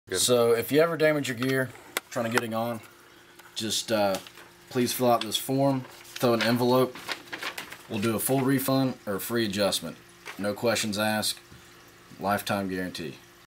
Good. So if you ever damage your gear trying to get it on, just please fill out this form, throw an envelope. We'll do a full refund or a free adjustment. No questions asked. Lifetime guarantee.